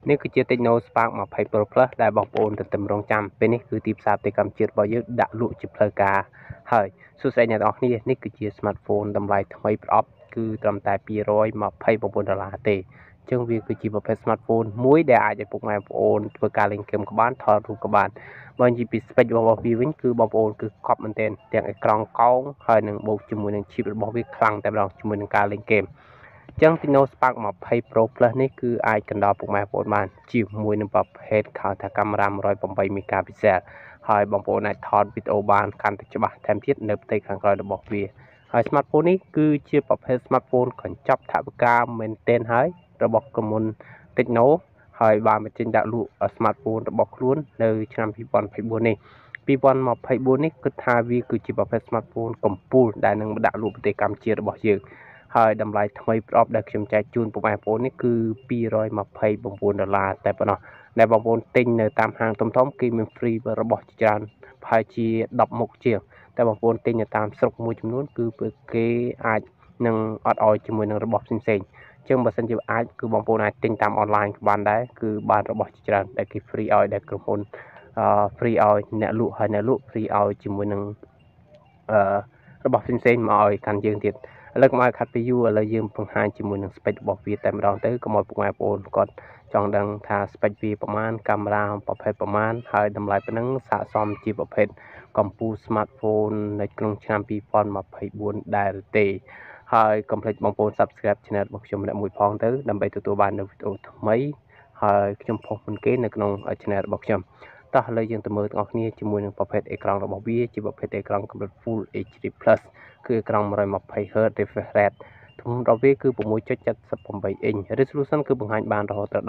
នេះគឺជា Techno Spark 20 Pro Plus ដែលបងប្អូនទន្ទឹមរង់ចាំពេលនេះគឺទីផ្សារប្រតិកម្មជាតិរបស់យើងដាក់លក់ជាផ្លូវការហើយសួស្តីអ្នកទាំងអស់គ្នានេះគឺជា Smartphone តម្លៃថ្មីប្រអប់គឺត្រឹមតែ$229ទេអញ្ចឹងវាគឺជាប្រភេទ Smartphone មួយដែលអាចឲ្យពុកម៉ែបងប្អូនធ្វើការលេងហ្គេមក៏បានថតរូបក៏បានបើនិយាយពី spec របស់វាវិញគឺបងប្អូនគឺកប់មែនទែនទាំងអេក្រង់កោងហើយនឹងបូកជាមួយនឹង chip របស់វាខ្លាំងតែម្ដងជាមួយនឹងការលេងហ្គេមចឹង Techno Spark 20 Pro Plus នេះគឺអាចកណ្ដោលពុកម៉ែបងប្អូនបានជាមួយនឹងប្រភេទហៅថាកាមេរ៉ា108 megapixel ហើយបងប្អូនអាចថតវីដេអូបានកាន់តែច្បាស់ថែមទៀតនៅផ្ទៃខាងក្រោយរបស់វាហើយ Smartphone នេះគឺជាប្រភេទ Smartphone កញ្ចប់ថវិកាមែនទែនហើយរបស់ក្រុមហ៊ុន Techno ហើយបានបញ្ចេញដាក់លក់ Smartphone របស់ខ្លួននៅឆ្នាំ2024នេះ2024នេះគិតថាវាគឺជាប្រភេទ Smartphone កំពូលដែលនឹងដាក់លក់ប្រទេសកម្ពុជារបស់យើងហើយតម្លៃថ្មីប្រអប់ដែលខ្ញុំចែកជូនពុកម៉ែបងប្អូននេះគឺ$229តែប៉ុណ្ណោះដែលបងប្អូនទិញនៅតាមហាងធំៗគេមាន free របស់ជាច្រើនប្រហែលជា10មុខជាងតែបងប្អូនទិញនៅតាមស្រុកមួយចំនួនគឺគេអាចនឹងអត់ឲ្យជាមួយនឹងរបស់ផ្សេងៗចឹងបើសិនជាអាចគឺបងប្អូនអាចទិញតាមអនឡាញក៏បានដែរគឺបានរបស់ជាច្រើនដែលគេ free ឲ្យដែលក្រុមហ៊ុនfree ឲ្យអ្នកលក់ហើយអ្នកលក់ free ឲ្យជាមួយនឹងរបស់ផ្សេងៗមកឲ្យកាន់យើងទៀតឥឡូវកុំឲ្យខាត់ពីយូរឥឡូវយើងបង្ហាញជាមួយនឹង spec របស់វាតែម្ដងទៅកុំឲ្យពុកម៉ែបងប្អូនគាត់ចង់ដឹងថា spec វាប្រមាណកាមេរ៉ាប្រភេទប្រមាណហើយតម្លៃប៉ុណ្ណឹងស័ក្តិសមជាប្រភេទកំពូល smartphone នៅក្នុងឆ្នាំ2024ដែរទេហើយកុំភ្លេចបងប្អូន Subscribe Channel របស់ខ្ញុំម្នាក់មួយផងទៅដើម្បីទទួលបាននូវវីដេអូថ្មីហើយខ្ញុំផុសមុនគេនៅក្នុង Channel របស់ខ្ញុំតោះឥឡូវយើងទៅមើលទាំងអស់គ្នាជាមួយនឹងប្រភេទអេក្រង់របស់វាជាប្រភេទអេក្រង់កម្រិត Full HD Plus គឺអេក្រង់ 120Hz refresh rate ទម្ងន់របស់វាគឺ 6.78 អ៊ីន resolution គឺបង្ហាញបានរហូតដល់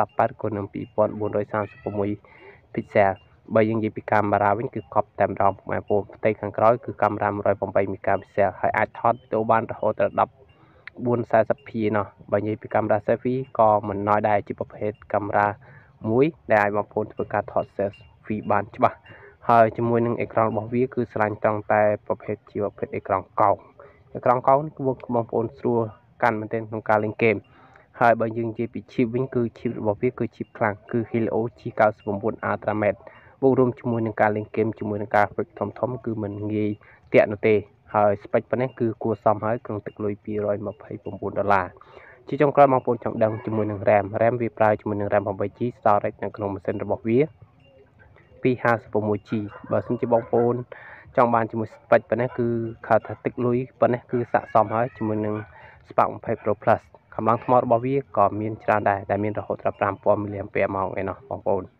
18x2436 pixel បើយើងនិយាយពីកាមេរ៉ាវិញគឺកប់តែម្ដងបងប្អូនផ្ទៃខាងក្រោយគឺកាមេរ៉ា108 megapixel ហើយអាចថតវីដេអូបានរហូតដល់1440p ណោះបើនិយាយពីកាមេរ៉ា selfie ក៏មិនណយដែរជាប្រភេទកាមេរ៉ាមួយដែលឲ្យបងប្អូនធ្វើការថត selfie បានច្បាស់ហើយជាមួយនឹងអេក្រង់របស់វាគឺស្រាញ់ត្រង់តែប្រភេទជាប្រភេទអេក្រង់កោងអេក្រង់កោងគឺបងប្អូនស្រួលកាន់មែនទែនក្នុងការលេងហ្គេមហើយបើយើងនិយាយពី chip វិញគឺ chip របស់វាគឺ chip ខ្លាំងគឺ Helio G99 Ultra Matte បូករួមជាមួយនឹងការលេងហ្គេមជាមួយនឹងការហ្វិកធំគឺមិនងាយតាក់នោះទេហើយ spec ប៉ុណ្ណេះគឺគួរសមហើយក្នុងទឹកលុយ$229ជាចុងក្រោយបងប្អូនចង់ដឹងជាមួយនឹង RAM វាប្រើជាមួយនឹង RAM 8GB storage នៅក្នុងម៉ាស៊ីនរបស់វា256GB បើសិនជាបងប្អូនចង់បានជាមួយ spec ប៉ុណ្ណេះគឺខៅថាទឹកលុយប៉ុណ្ណេះគឺស័ក្តិសមហើយជាមួយនឹង Spark 20 Pro Plus កម្លាំងថ្មរបស់វាក៏មានច្រើនដែរដែលមានរហូតដល់5000 mAh ឯណោះបងប្អូន